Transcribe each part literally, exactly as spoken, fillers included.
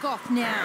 off now.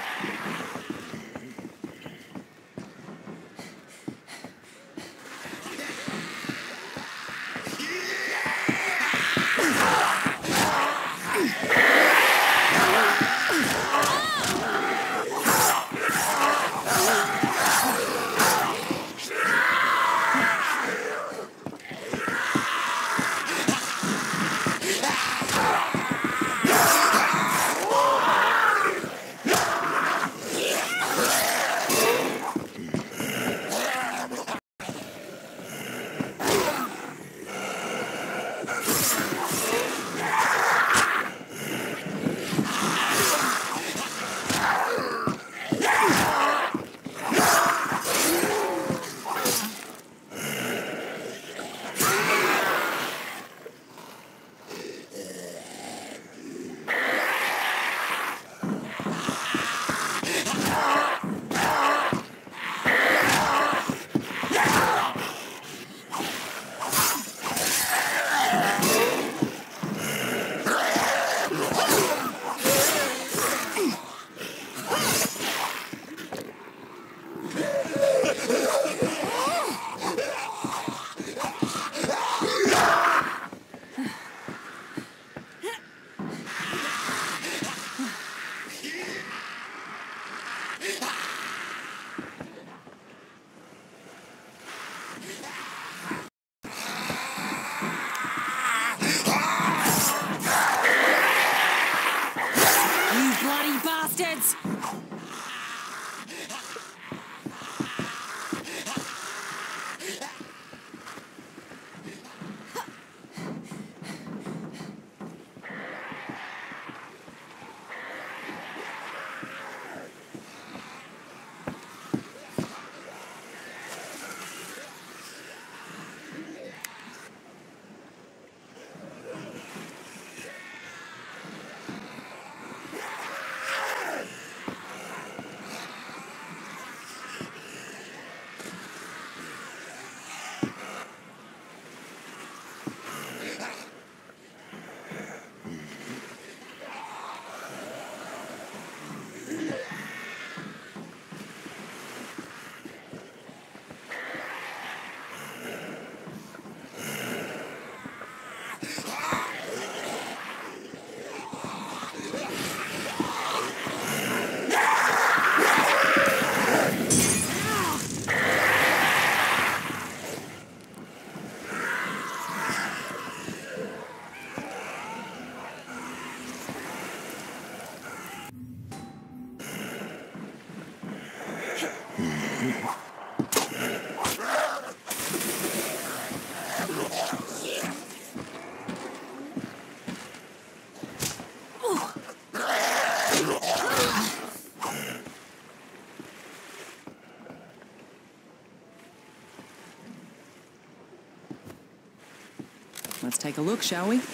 Let's take a look, shall we?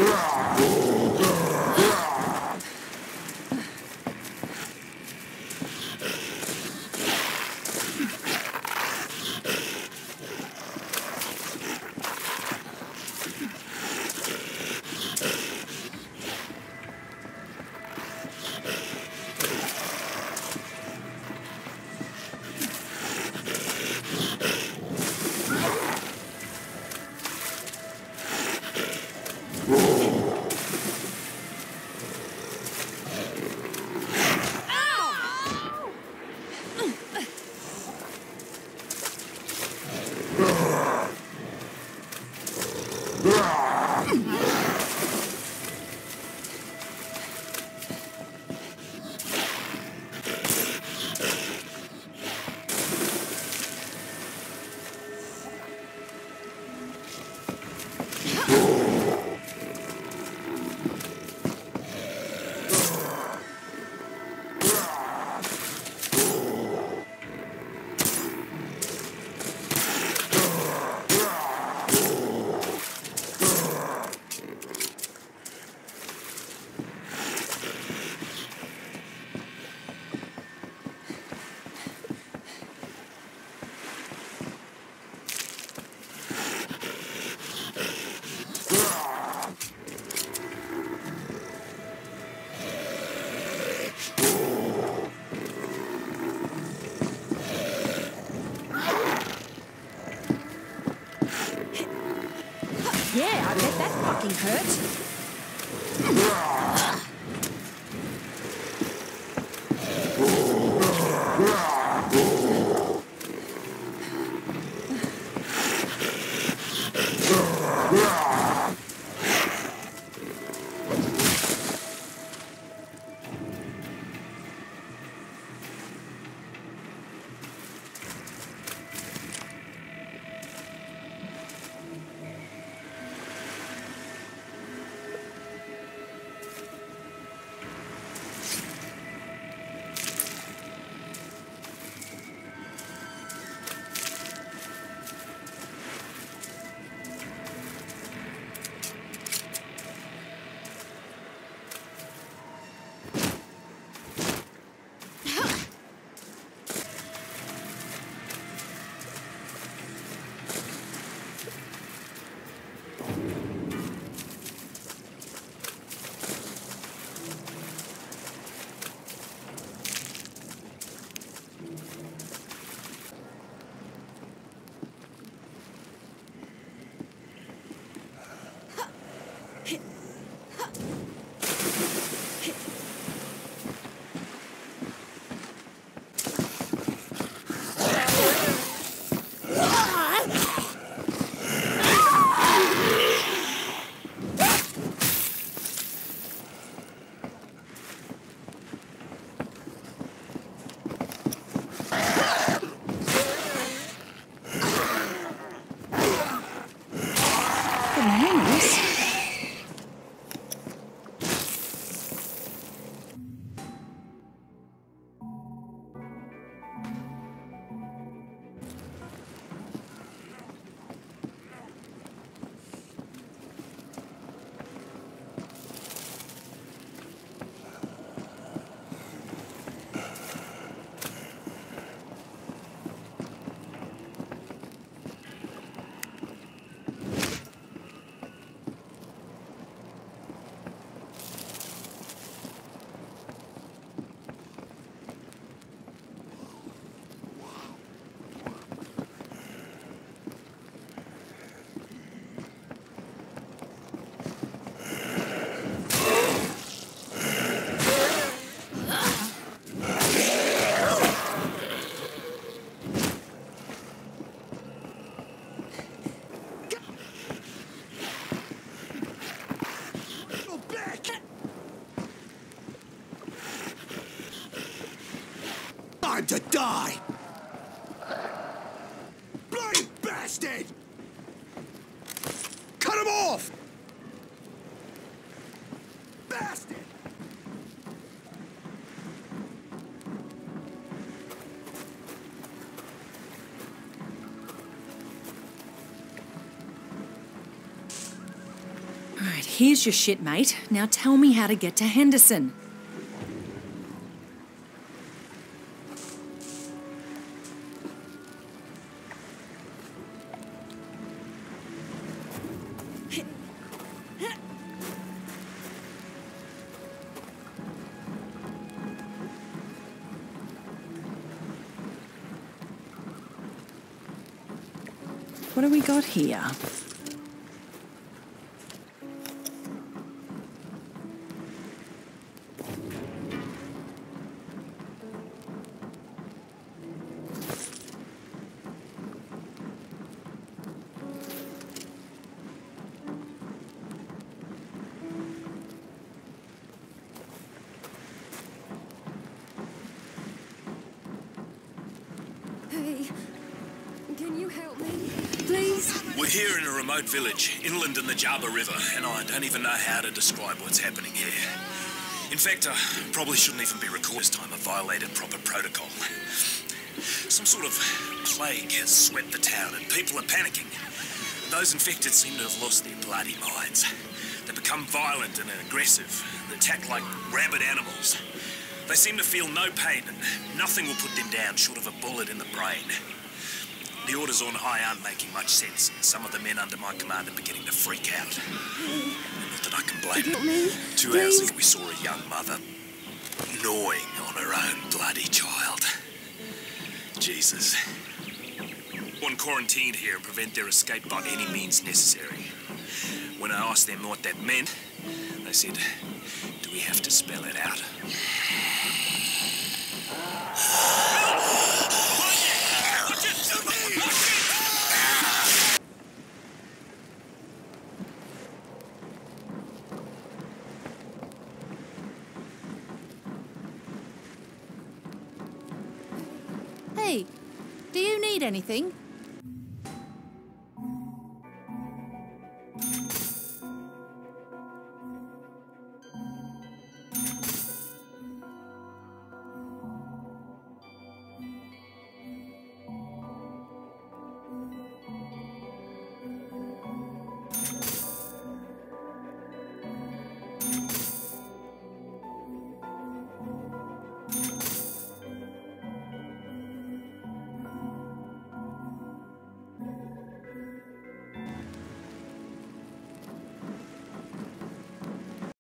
Yeah, I bet that fucking hurt. Time to die! Bloody bastard! Cut him off! Bastard! All right, Here's your shit, mate. Now tell me how to get to Henderson. What do we got here? Hey, can you help me, please? We're here in a remote village, inland in the Jaba River, and I don't even know how to describe what's happening here. In fact, I probably shouldn't even be recording this time. I violated proper protocol. Some sort of plague has swept the town, and people are panicking. Those infected seem to have lost their bloody minds. They become violent and aggressive, and attack like rabid animals. They seem to feel no pain, and nothing will put them down short of a bullet in the brain. The orders on high aren't making much sense, and some of the men under my command are beginning to freak out. Not that I can blame them. Me, Two please. hours ago we saw a young mother gnawing on her own bloody child. Jesus. One quarantined here and prevent their escape by any means necessary. When I asked them what that meant, they said, do we have to spell it out? Hey, do you need anything?